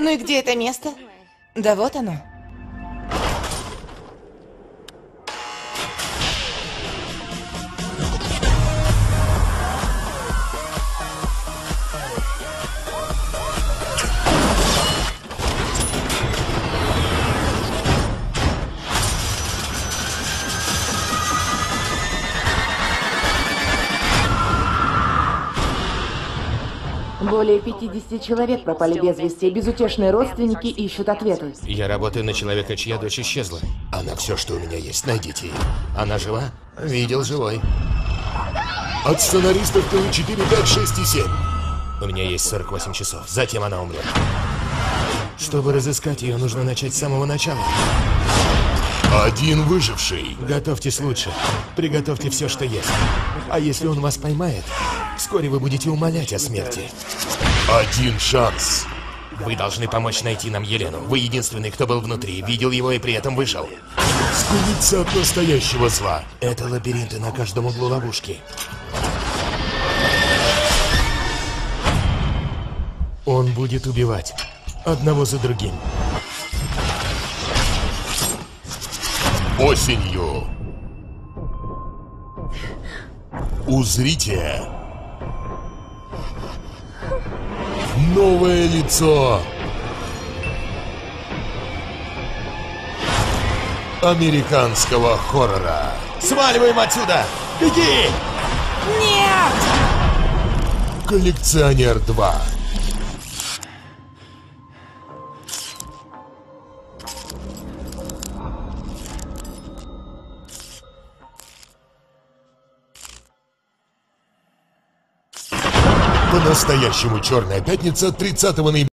Ну и где это место? Да вот оно. Более 50 человек пропали без вести. Безутешные родственники ищут ответы. Я работаю на человека, чья дочь исчезла. Она все, что у меня есть. Найдите ее. Она жива? Видел живой. От сценаристов ТВ 4, 5, 6 и 7. У меня есть 48 часов. Затем она умрет. Чтобы разыскать ее, нужно начать с самого начала. Один выживший. Готовьтесь лучше. Приготовьте все, что есть. А если он вас поймает, вскоре вы будете умолять о смерти. Один шанс. Вы должны помочь найти нам Елену. Вы единственный, кто был внутри, видел его и при этом выжил. Скрыться от настоящего зла. Это лабиринты на каждом углу ловушки. Он будет убивать. Одного за другим. Осенью. Узрите новое лицо американского хоррора. Сваливаем отсюда! Беги! Нет! Коллекционер 2. По-настоящему Черная пятница 30 ноября.